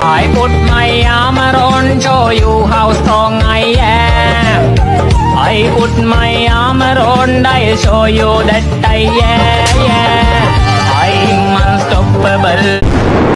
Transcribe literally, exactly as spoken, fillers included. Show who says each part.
Speaker 1: I put my arm around, show you how strong I am. I put my arm around, I show you that I am. I'm unstoppable.